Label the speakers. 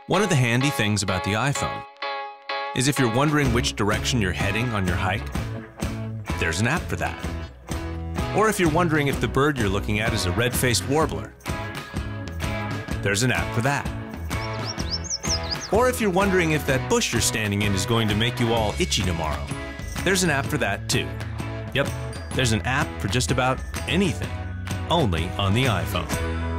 Speaker 1: One of the handy things about the iPhone is if you're wondering which direction you're heading on your hike, there's an app for that. Or if you're wondering if the bird you're looking at is a red-faced warbler, there's an app for that. Or if you're wondering if that bush you're standing in is going to make you all itchy tomorrow, there's an app for that too. Yep, there's an app for just about anything, only on the iPhone.